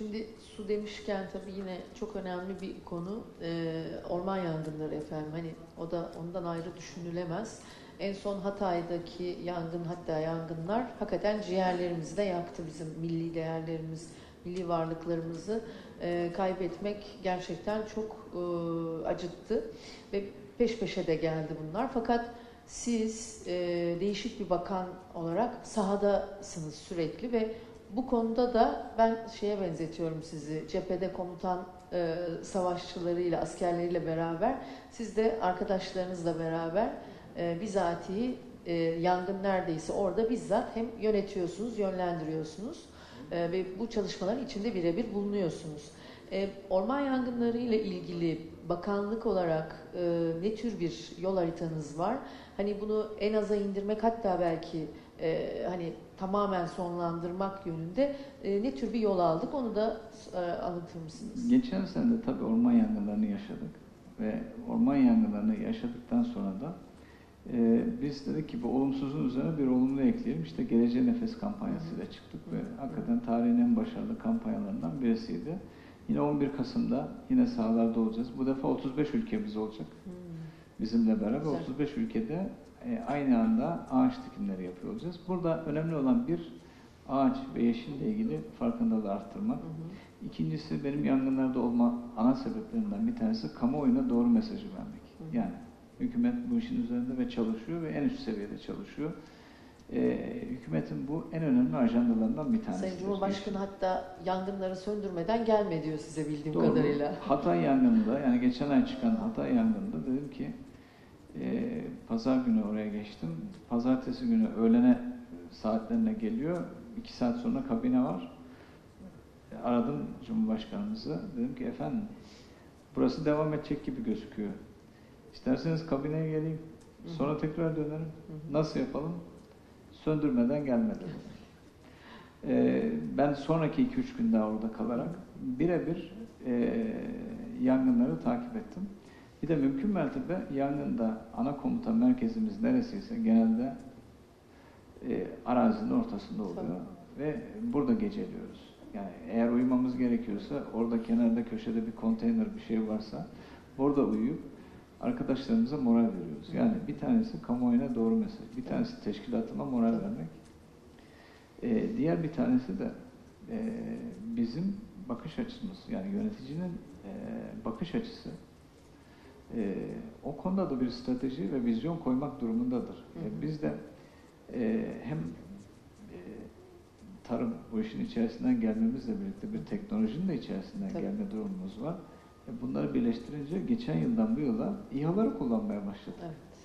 Şimdi su demişken tabii yine çok önemli bir konu orman yangınları efendim. Hani o da ondan ayrı düşünülemez. En son Hatay'daki yangınlar hakikaten ciğerlerimizi de yaktı, bizim milli değerlerimiz, milli varlıklarımızı kaybetmek gerçekten çok acıttı ve peş peşe de geldi bunlar. Fakat siz değişik bir bakan olarak sahadasınız sürekli ve bu konuda da ben şeye benzetiyorum sizi, cephede komutan savaşçılarıyla, askerleriyle beraber, siz de arkadaşlarınızla beraber bizatihi yangın neredeyse orada bizzat hem yönetiyorsunuz, yönlendiriyorsunuz ve bu çalışmaların içinde birebir bulunuyorsunuz. Orman yangınları ile ilgili bakanlık olarak ne tür bir yol haritanız var? Hani bunu en aza indirmek, hatta belki hani tamamen sonlandırmak yönünde ne tür bir yol aldık, onu da anlatır mısınız? Geçen sene de tabii orman yangınlarını yaşadık ve orman yangınlarını yaşadıktan sonra da biz dedik ki bu olumsuzun üzerine bir olumlu ekleyelim. İşte Geleceğe Nefes kampanyasıyla çıktık ve hakikaten tarihin en başarılı kampanyalarından birisiydi. Yine 11 Kasım'da yine sahalarda olacağız. Bu defa 35 ülkemiz olacak. Bizimle beraber Güzel. 35 ülkede aynı anda ağaç dikimleri yapıyor olacağız. Burada önemli olan bir, ağaç ve yeşille ilgili farkındalığı arttırmak. İkincisi, benim yangınlarda olma ana sebeplerinden bir tanesi kamuoyuna doğru mesajı vermek. Yani hükümet bu işin üzerinde ve çalışıyor ve en üst seviyede çalışıyor. Hükümetin bu en önemli ajandalarından bir tanesi. Sayın Cumhurbaşkanı hatta yangınları söndürmeden gelme diyor size, bildiğim Doğru. kadarıyla. Hatay yangınında, yani geçen ay çıkan Hatay yangınında dedim ki pazar günü oraya geçtim. Pazartesi günü öğlene saatlerine geliyor. 2 saat sonra kabine var. Aradım Cumhurbaşkanımızı. Dedim ki efendim burası devam edecek gibi gözüküyor. İsterseniz kabineye geleyim. Sonra tekrar dönerim. Nasıl yapalım? Söndürmeden gelmedi. Ben sonraki 2-3 gün daha orada kalarak birebir yangınları takip ettim. Bir de mümkün mertebe yangında ana komuta merkezimiz neresiyse genelde arazinin ortasında oluyor. Tabii. Ve burada geceliyoruz. Yani eğer uyumamız gerekiyorsa orada kenarda köşede bir konteyner bir şey varsa orada uyuyup arkadaşlarımıza moral veriyoruz. Yani bir tanesi kamuoyuna doğru mesaj, bir tanesi teşkilatıma moral vermek. Diğer bir tanesi de bizim bakış açımız, yani yöneticinin bakış açısı. O konuda da bir strateji ve vizyon koymak durumundadır. Biz de hem tarım bu işin içerisinden gelmemizle birlikte bir teknolojinin de içerisinden gelme durumumuz var. Bunları birleştirince geçen yıldan bu yıla İHA'ları kullanmaya başladık.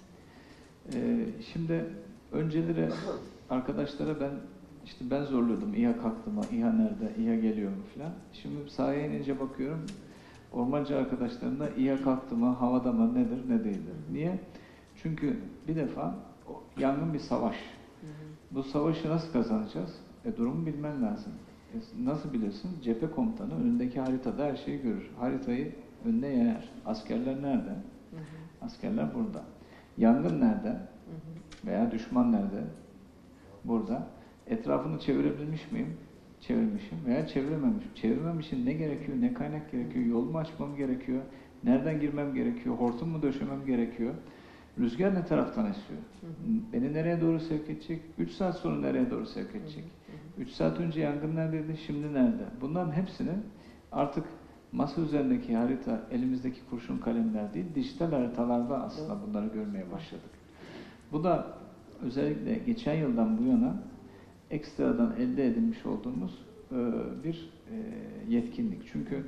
Evet. Şimdi önceleri arkadaşlara ben zorluyordum. İHA kalktı mı, İHA nerede, İHA geliyor mu filan. Şimdi sahaya inince bakıyorum, ormancı arkadaşlarımda İHA kalktı mı, havada mı, nedir, ne değildir. Niye? Çünkü bir defa yangın bir savaş. Bu savaşı nasıl kazanacağız? Durumu bilmen lazım. Nasıl bilirsin? Cephe komutanı önündeki haritada her şeyi görür. Haritayı önüne yayar. Askerler nerede? Askerler burada. Yangın nerede? Veya düşman nerede? Burada. Etrafını çevirebilmiş miyim? Çevirmişim veya çevirememişim. Çevirmemişim, ne gerekiyor? Ne kaynak gerekiyor? Yol mu açmam gerekiyor? Nereden girmem gerekiyor? Hortum mu döşemem gerekiyor? Rüzgar ne taraftan esiyor? Beni nereye doğru sevk edecek? 3 saat sonra nereye doğru sevk edecek? 3 saat önce yangın neredeydi? Şimdi nerede? Bunların hepsini artık masa üzerindeki harita, elimizdeki kurşun kalemler değil, dijital haritalarda aslında bunları görmeye başladık. Bu da özellikle geçen yıldan bu yana ekstradan elde edilmiş olduğumuz bir yetkinlik. Çünkü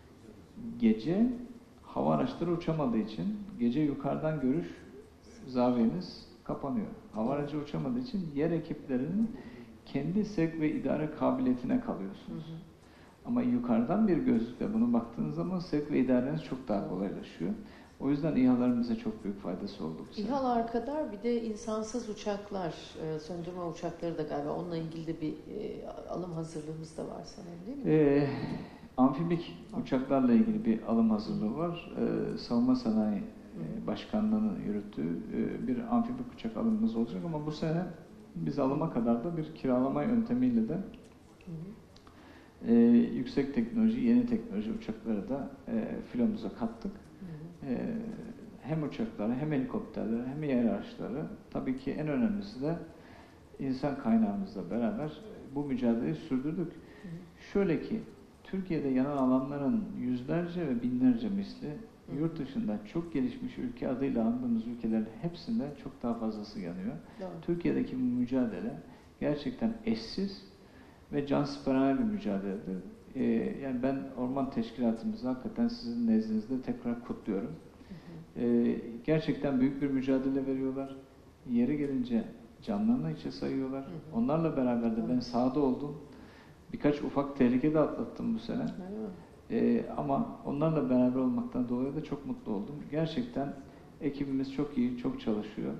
gece hava araçları uçamadığı için gece yukarıdan görüş zaviyemiz kapanıyor. Hava aracı uçamadığı için yer ekiplerinin kendi sevk ve idare kabiliyetine kalıyorsunuz. Ama yukarıdan bir gözlükle bunu baktığınız zaman sevk ve idareniz çok daha kolaylaşıyor. O yüzden İHA'ların bize çok büyük faydası oldu. İHA'lar kadar bir de insansız uçaklar, söndürme uçakları da galiba, onunla ilgili de bir alım hazırlığımız da var sanırım, değil mi? Amfibik uçaklarla ilgili bir alım hazırlığı var. Savunma Sanayi Başkanlığı'nın yürüttüğü bir amfibik uçak alımımız olacak ama bu sene biz alıma kadar da bir kiralama yöntemiyle de Yüksek teknoloji, yeni teknoloji uçakları da filomuza kattık. Hem uçakları, hem helikopterleri, hem yer araçları, tabii ki en önemlisi de insan kaynağımızla beraber bu mücadeleyi sürdürdük. Şöyle ki, Türkiye'de yanan alanların yüzlerce ve binlerce misli, yurt dışında çok gelişmiş ülke adıyla andığımız ülkelerin hepsinde çok daha fazlası yanıyor. Doğru. Türkiye'deki bu mücadele gerçekten eşsiz ve cansıpernel bir mücadeledir. Yani ben Orman Teşkilatımızı hakikaten sizin nezdinizde tekrar kutluyorum. Gerçekten büyük bir mücadele veriyorlar. Yeri gelince canlarını içe sayıyorlar. Onlarla beraber de ben sahada oldum. Birkaç ufak tehlike de atlattım bu sene. Ama onlarla beraber olmaktan dolayı da çok mutlu oldum. Gerçekten ekibimiz çok iyi, çok çalışıyor.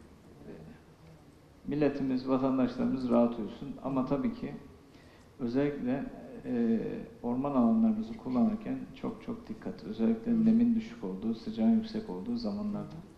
Milletimiz, vatandaşlarımız rahat uyusun. Ama tabii ki özellikle orman alanlarımızı kullanırken çok dikkat. Özellikle nemin düşük olduğu, sıcağın yüksek olduğu zamanlarda.